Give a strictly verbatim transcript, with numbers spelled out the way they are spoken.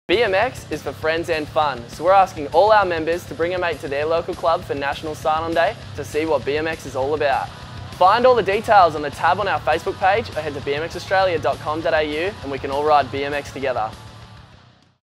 B M X is for friends and fun, so we're asking all our members to bring a mate to their local club for National Sign-On Day to see what B M X is all about. Find all the details on the tab on our Facebook page or head to b m x australia dot com dot a u and we can all ride B M X together.